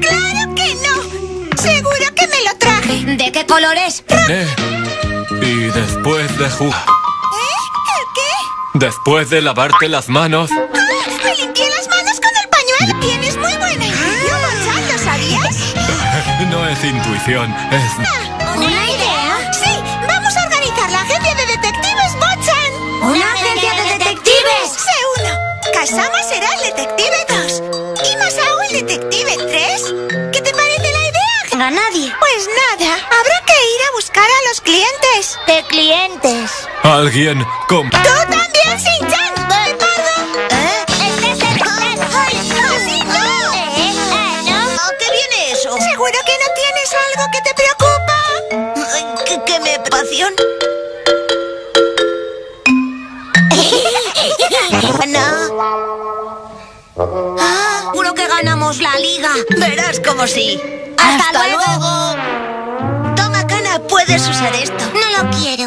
¡Claro que no! ¡Seguro que me lo traje! ¿De qué color es? Y después de jugar... ¿El qué? Después de lavarte las manos... Me limpié las manos con el pañuelo. Tienes muy buena intuición, Bob-chan, ¿lo sabías? No es intuición, es... ¿Una idea? Sí, vamos a organizar la agencia de detectives Bob-chan. ¿Una agencia de detectives? Sé uno. Kasama será el detective 2. Y Masao el detective 3. ¿Qué te parece la idea? A nadie. Pues nada, habrá que ir a buscar a los clientes. ¿Qué clientes? Alguien con... ¡Tú también, Shin-chan! ¡Pardo! Este es el plan. ¡Así no! ¿No? ¿Qué viene eso? ¿Seguro que no tienes algo que te preocupa? ¿Qué me pasión? No. Seguro que ganamos la liga. Verás como sí. ¡Hasta luego! Toma, Kana, puedes usar esto. No lo quiero.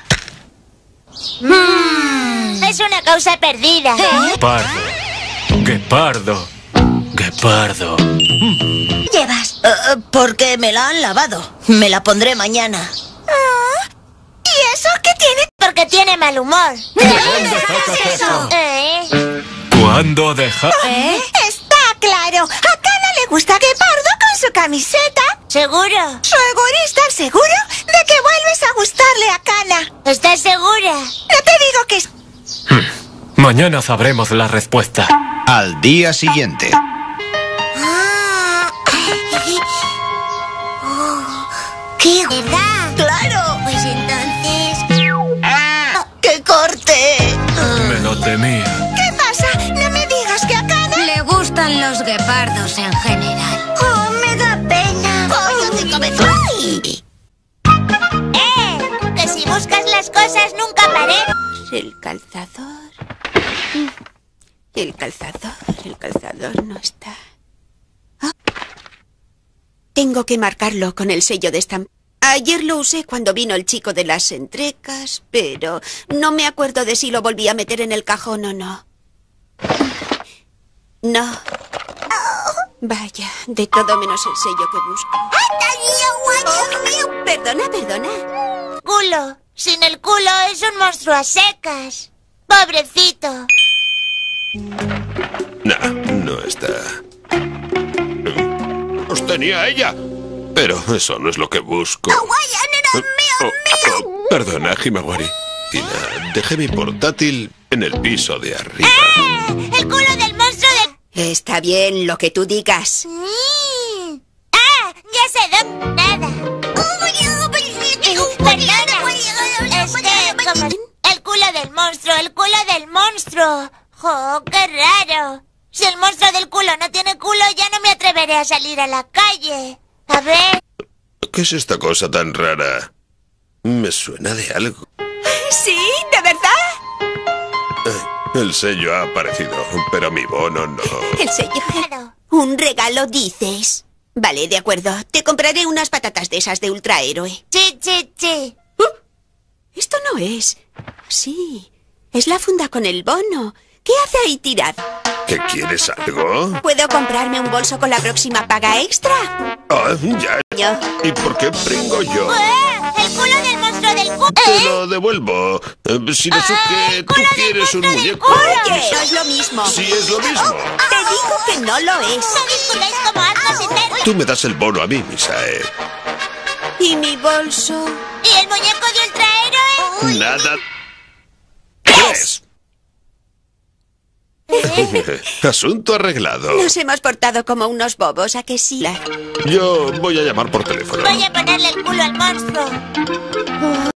Es una causa perdida. Pardo. Guepardo. Guepardo. ¿Llevas? Porque me la han lavado. Me la pondré mañana. ¿Y eso qué tiene? Porque tiene mal humor. ¿De dónde sacas eso? ¿Cuándo deja...? Está claro. A Kana le gusta Guepardo con su camiseta. ¿Seguro? ¿Seguro estar seguro de que vuelves a gustarle a Kana? ¿Estás segura? No te digo que... Mañana sabremos la respuesta. Al día siguiente. ¿Qué verdad? ¡Claro! Pues entonces... ¡Que corte! Me lo temía. ¿Qué pasa? No me digas que a Kana... Le gustan los guepardos en general. ¡Oh, me da pena! ¡Cállate, cabezón! Que si buscas las cosas nunca paremos. El calzador. El calzador no está. Ah. Tengo que marcarlo con el sello de estampado. Ayer lo usé cuando vino el chico de las entrecas, pero no me acuerdo de si lo volví a meter en el cajón o no. No. Vaya, de todo menos el sello que busco. Perdona. Culo. Sin el culo es un monstruo a secas. Pobrecito. No está. Os tenía a ella. Pero eso no es lo que busco. Perdona, Himawari. Tina, dejé mi portátil en el piso de arriba. ¡El culo del monstruo de... Está bien lo que tú digas. Ya sé dónde... Nada. Perdona. Como... El culo del monstruo. ¡Jo, qué raro! Si el monstruo del culo no tiene culo, ya no me atreveré a salir a la calle. A ver... ¿Qué es esta cosa tan rara? Me suena de algo. ¿Sí? ¿De verdad? El sello ha aparecido, pero mi bono no. El sello. Claro. ¿Un regalo dices? Vale, de acuerdo. Te compraré unas patatas de esas de ultrahéroe. Chi. Esto no es... Sí, es la funda con el bono. ¿Qué hace ahí tirado? ¿Que quieres algo? ¿Puedo comprarme un bolso con la próxima paga extra? Ah, ya. Yo. ¿Y por qué pringo yo? El culo del monstruo del culo. Te lo devuelvo. Si Daisuke, tú quieres un muñeco. Oye, no es lo mismo. Sí, es lo mismo. Te digo que no lo es. No discutáis como asnos eternos. Tú me das el bono a mí, Misae. ¿Y mi bolso? ¿Y el muñeco de ultrahéroe? Nada. ¿Tres? Asunto arreglado. Nos hemos portado como unos bobos, ¿a que sí? Yo voy a llamar por teléfono. Voy a ponerle el culo al monstruo.